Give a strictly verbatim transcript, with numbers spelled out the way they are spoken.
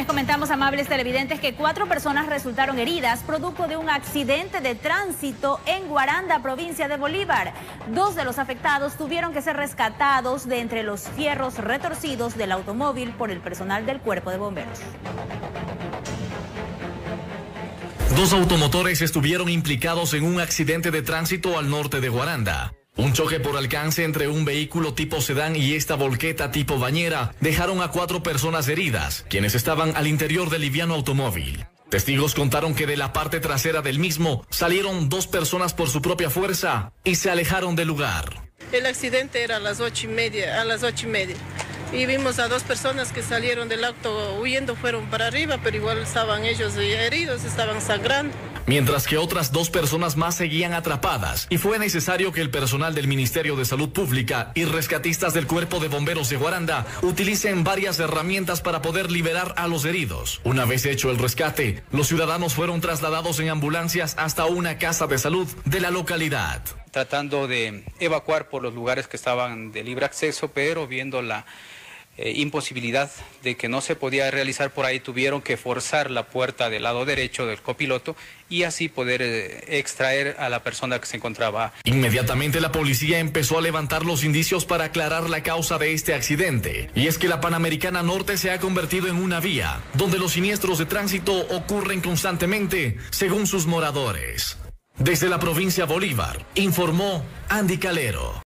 comentamos, amables televidentes, que cuatro personas resultaron heridas producto de un accidente de tránsito en Guaranda, provincia de Bolívar. Dos de los afectados tuvieron que ser rescatados de entre los fierros retorcidos del automóvil por el personal del Cuerpo de Bomberos. Dos automotores estuvieron implicados en un accidente de tránsito al norte de Guaranda. Un choque por alcance entre un vehículo tipo sedán y esta volqueta tipo bañera dejaron a cuatro personas heridas, quienes estaban al interior del liviano automóvil. Testigos contaron que de la parte trasera del mismo salieron dos personas por su propia fuerza y se alejaron del lugar. El accidente era a las ocho y media, a las ocho y media. Y vimos a dos personas que salieron del auto huyendo, fueron para arriba, pero igual estaban ellos heridos, estaban sangrando. Mientras que otras dos personas más seguían atrapadas y fue necesario que el personal del Ministerio de Salud Pública y rescatistas del Cuerpo de Bomberos de Guaranda utilicen varias herramientas para poder liberar a los heridos. Una vez hecho el rescate, los ciudadanos fueron trasladados en ambulancias hasta una casa de salud de la localidad. Tratando de evacuar por los lugares que estaban de libre acceso, pero viendo la Eh, imposibilidad de que no se podía realizar por ahí, tuvieron que forzar la puerta del lado derecho del copiloto y así poder eh, extraer a la persona que se encontraba. Inmediatamente la policía empezó a levantar los indicios para aclarar la causa de este accidente. Y es que la Panamericana Norte se ha convertido en una vía donde los siniestros de tránsito ocurren constantemente, según sus moradores. Desde la provincia Bolívar, informó Andy Calero.